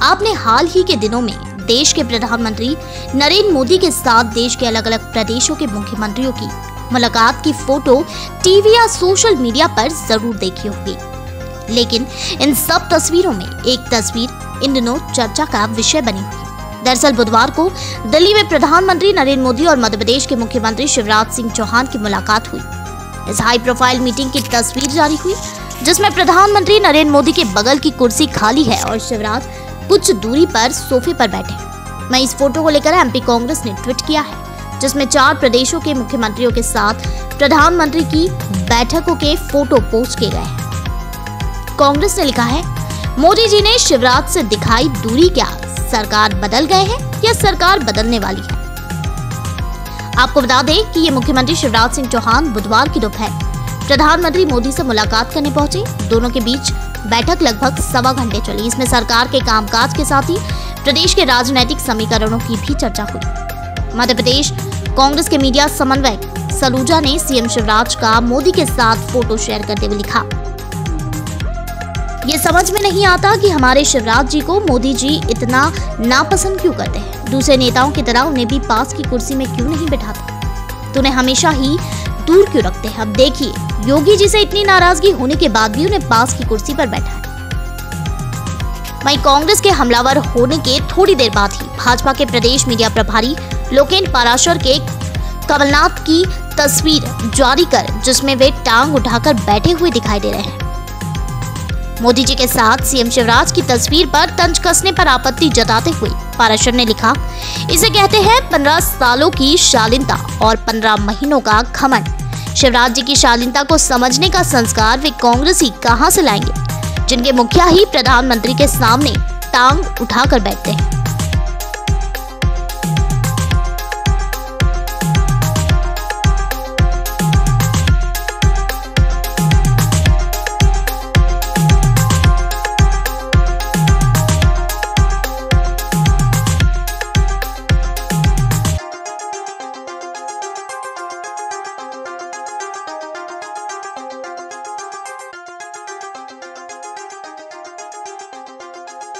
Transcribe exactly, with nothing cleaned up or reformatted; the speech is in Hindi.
आपने हाल ही के दिनों में देश के प्रधानमंत्री नरेंद्र मोदी के साथ देश के अलग अलग प्रदेशों के मुख्यमंत्रियों की मुलाकात की फोटो टीवी या सोशल मीडिया पर जरूर देखी होगी, लेकिन इन सब तस्वीरों में एक तस्वीर इन दिनों चर्चा का विषय बनी हुई। दरअसल बुधवार को दिल्ली में प्रधानमंत्री नरेंद्र मोदी और मध्य प्रदेश के मुख्यमंत्री शिवराज सिंह चौहान की मुलाकात हुई। इस हाई प्रोफाइल मीटिंग की तस्वीर जारी हुई, जिसमें प्रधानमंत्री नरेंद्र मोदी के बगल की कुर्सी खाली है और शिवराज कुछ दूरी पर सोफे पर बैठे हैं। वहीं इस फोटो को लेकर एमपी कांग्रेस ने ट्वीट किया है, जिसमें चार प्रदेशों के मुख्यमंत्रियों के साथ प्रधानमंत्री की बैठकों के फोटो पोस्ट किए गए हैं। कांग्रेस ने लिखा है, मोदी जी ने शिवराज से दिखाई दूरी, क्या सरकार बदल गए हैं या सरकार बदलने वाली है। आपको बता दें कि ये मुख्यमंत्री शिवराज सिंह चौहान बुधवार की दोपहर प्रधानमंत्री मोदी से मुलाकात करने पहुंचे। दोनों के बीच बैठक लगभग सवा घंटे चली। इसमें सरकार के कामकाज के साथ ही प्रदेश के राजनीतिक समीकरणों की भी चर्चा हुई। मध्य प्रदेश कांग्रेस के मीडिया समन्वयक सलूजा ने सीएम शिवराज का मोदी के साथ फोटो शेयर करते हुए लिखा, ये समझ में नहीं आता कि हमारे शिवराज जी को मोदी जी इतना नापसंद क्यों करते हैं। दूसरे नेताओं की तरह उन्हें भी पास की कुर्सी में क्यों नहीं बैठाते, तो उन्हें हमेशा ही दूर क्यों रखते हैं। अब देखिए, योगी जी से इतनी नाराजगी होने के बाद भी उन्हें पास की कुर्सी पर बैठा है। वहीं कांग्रेस के हमलावर होने के थोड़ी देर बाद ही भाजपा के प्रदेश मीडिया प्रभारी लोकेन पाराशर के कमलनाथ की तस्वीर जारी कर, जिसमें वे टांग उठाकर बैठे हुए दिखाई दे रहे हैं। मोदी जी के साथ सीएम शिवराज की तस्वीर पर तंज कसने पर आपत्ति जताते हुए पाराशर ने लिखा, इसे कहते हैं पंद्रह सालों की शालीनता और पंद्रह महीनों का घमंड। शिवराज जी की शालीनता को समझने का संस्कार वे कांग्रेसी कहां से लाएंगे, जिनके मुखिया ही प्रधानमंत्री के सामने टांग उठाकर बैठते हैं।